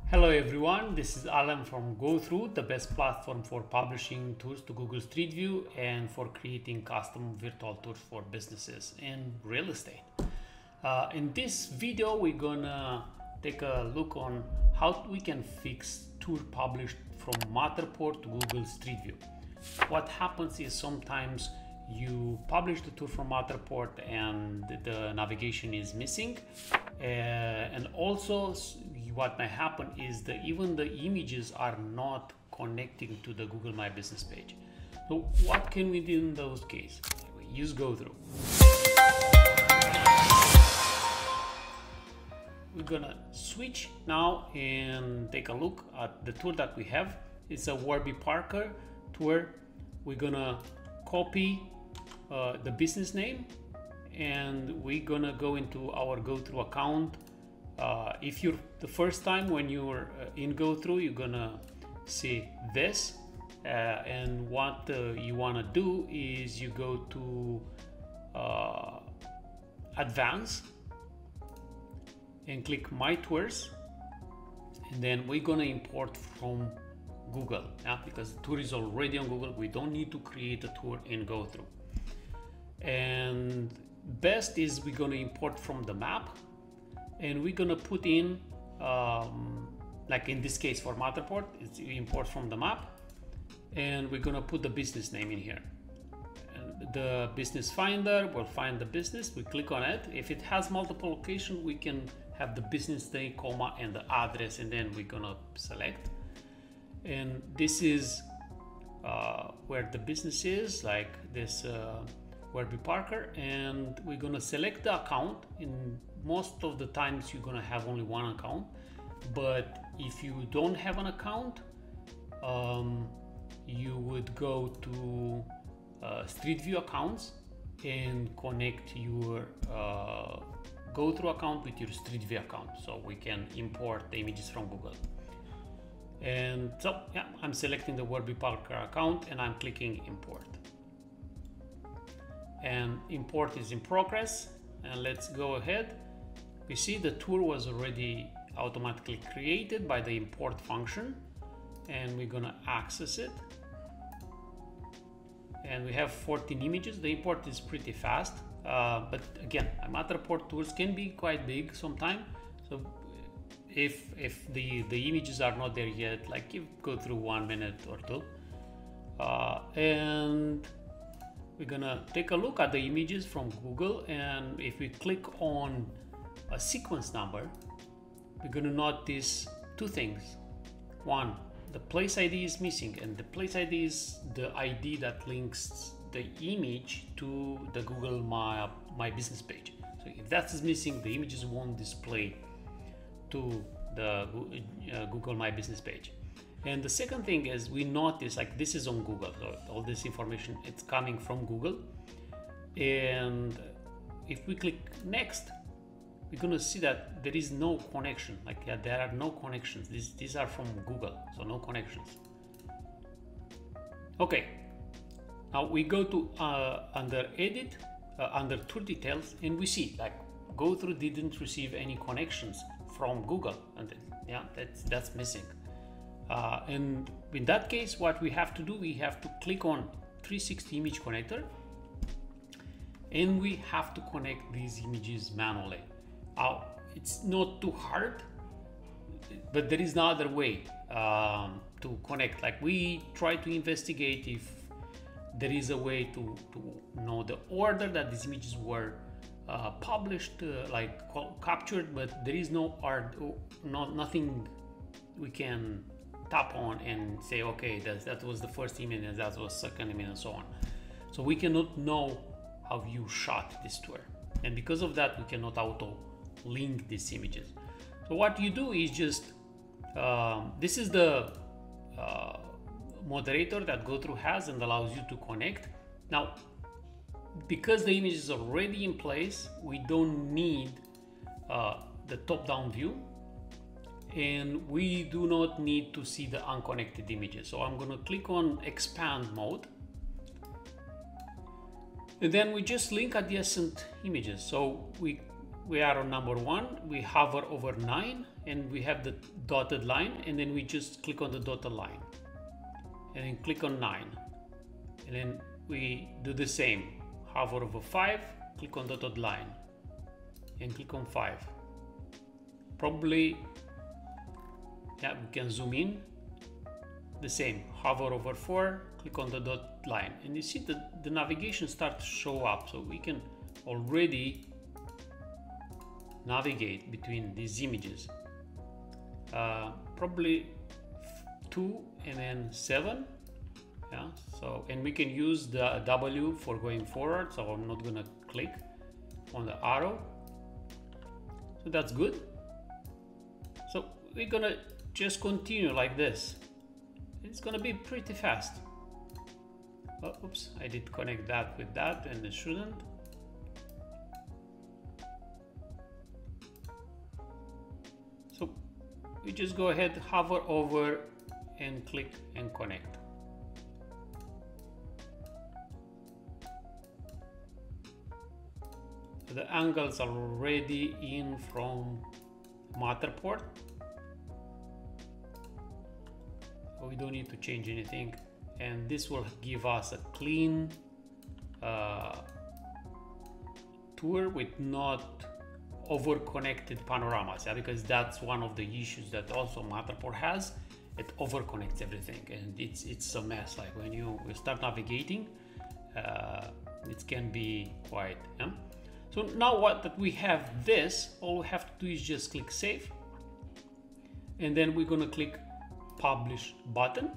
Hello everyone, this is Alin from GoThru, the best platform for publishing tours to Google Street View and for creating custom virtual tours for businesses and real estate. In this video, we're gonna take a look on how we can fix tour published from Matterport to Google Street View. What happens is sometimes you publish the tour from Matterport and the navigation is missing, and also what may happen is that even the images are not connecting to the Google My Business page. So what can we do in those cases? We use GoThru. We're gonna switch now and take a look at the tour that we have. It's a Warby Parker tour. We're gonna copy the business name and we're gonna go into our GoThru account. If you're the first time when you're in GoThru, you're gonna see this, and what you want to do is you go to Advanced and click My Tours, and then we're gonna import from Google, because the tour is already on Google. We don't need to create a tour in GoThru. And best is we're gonna import from the map. And we're gonna put in, like in this case for Matterport, it's import from the map, and we're gonna put the business name in here. And the business finder will find the business. We click on it. If it has multiple locations, we can have the business name, comma, and the address, and then we're gonna select. And this is where the business is, like this Warby Parker, and we're gonna select the account. In most of the times you're gonna have only one account, but if you don't have an account, you would go to Street View accounts and connect your GoThru account with your Street View account, so we can import the images from Google. And so yeah, I'm selecting the Warby Parker account and I'm clicking import. And import is in progress, and let's go ahead. We see the tour was already automatically created by the import function, and we're gonna access it. And we have 14 images. The import is pretty fast, but again, Matterport tours can be quite big sometimes. So if the images are not there yet, like you go through 1 minute or two, and we're gonna take a look at the images from Google, and if we click on a sequence number, we're gonna notice two things. One, the place ID is missing, and the place ID is the ID that links the image to the Google My Business page. So if that is missing, the images won't display to the Google My Business page. And the second thing is we notice, like, this is on Google, so all this information, it's coming from Google. And if we click next, we're gonna see that there is no connection. Like, yeah, there are no connections. These are from Google, so no connections. Okay, now we go to under Edit, under Tour Details, and we see like GoThru didn't receive any connections from Google, and yeah, that's missing. And in that case, what we have to do, we have to click on 360 image connector, and we have to connect these images manually. It's not too hard, but there is no other way to connect. Like, we try to investigate if there is a way to know the order that these images were published, captured, but there is no art, nothing we can tap on and say, okay, that was the first image and that was second image and so on. So we cannot know how you shot this tour, and because of that we cannot auto link these images. So what you do is just this is the moderator that GoThru has and allows you to connect. Now, because the image is already in place, we don't need the top-down view, and we do not need to see the unconnected images. So I'm going to click on expand mode, and then we just link adjacent images. So we are on number 1, we hover over 9, and we have the dotted line, and then we just click on the dotted line and then click on 9, and then we do the same, hover over 5, click on dotted line and click on 5. Probably, yeah, we can zoom in. The same, hover over 4, click on the dot line, and you see the navigation starts to show up, so we can already navigate between these images. Probably 2 and then 7, yeah. So, and we can use the W for going forward, so I'm not gonna click on the arrow. So that's good. So we're gonna just continue like this. It's gonna be pretty fast. Oh, oops, I did connect that with that and it shouldn't. So we just go ahead, hover over and click and connect. So the angles are already in from Matterport. We don't need to change anything, and this will give us a clean tour with not over-connected panoramas, yeah, because that's one of the issues that also Matterport has. It over-connects everything, and it's a mess. Like when you start navigating, it can be quite. Yeah? So now that we have this, all we have to do is just click save, and then we're gonna click publish button,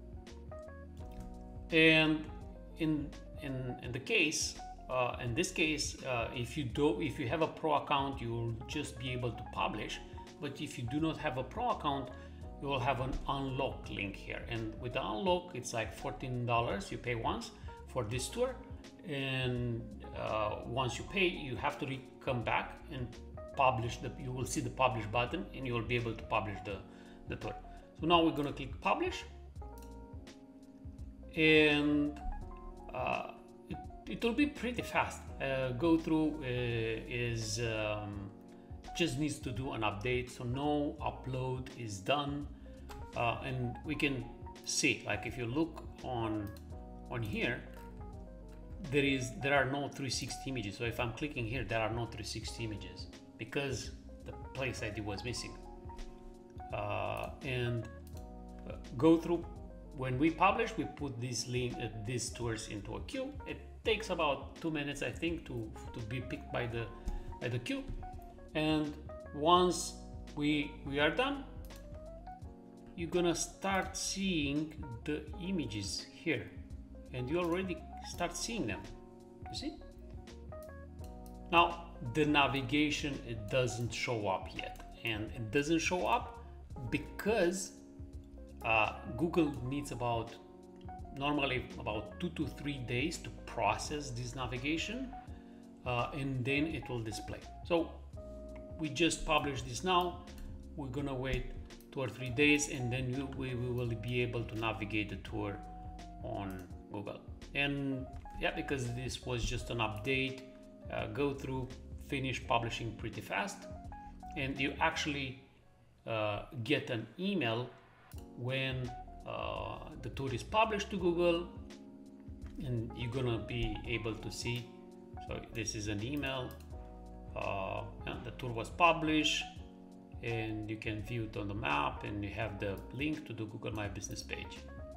and in this case, if you have a pro account, you will just be able to publish. But if you do not have a pro account, you will have an unlock link here, and with the unlock, it's like $14 you pay once for this tour, and once you pay, you have to come back and publish you will see the publish button, and you will be able to publish the tour. So now we're going to click publish, and it will be pretty fast. GoThru is just needs to do an update, so no upload is done, and we can see, like if you look on here, there are no 360 images. So if I'm clicking here, there are no 360 images because the place ID was missing. And GoThru, when we publish, we put these tours into a queue. It takes about 2 minutes, I think, to be picked by the queue. And once we are done, you're gonna start seeing the images here, and you already start seeing them. You see? Now the navigation, it doesn't show up yet, and it doesn't show up because Google needs normally about 2 to 3 days to process this navigation, and then it will display. So we just published this now. We're gonna wait 2 or 3 days, and then we will be able to navigate the tour on Google. And yeah, because this was just an update, GoThru finished publishing pretty fast, and you actually get an email when the tour is published to Google, and you're gonna be able to see. So this is an email. The tour was published, and you can view it on the map, and you have the link to the Google My Business page.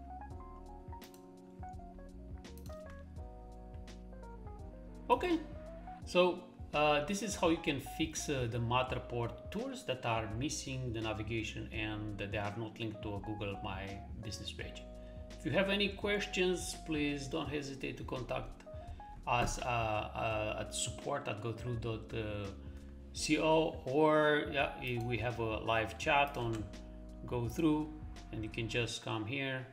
Okay, so this is how you can fix the Matterport tours that are missing the navigation and that they are not linked to a Google My Business page. If you have any questions, please don't hesitate to contact us at support@gothru.co, or we have a live chat on GoThru, and you can just come here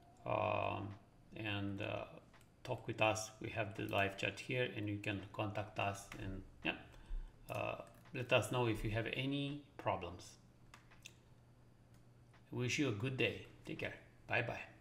and talk with us. We have the live chat here, and you can contact us and let us know if you have any problems. I wish you a good day. Take care. Bye bye.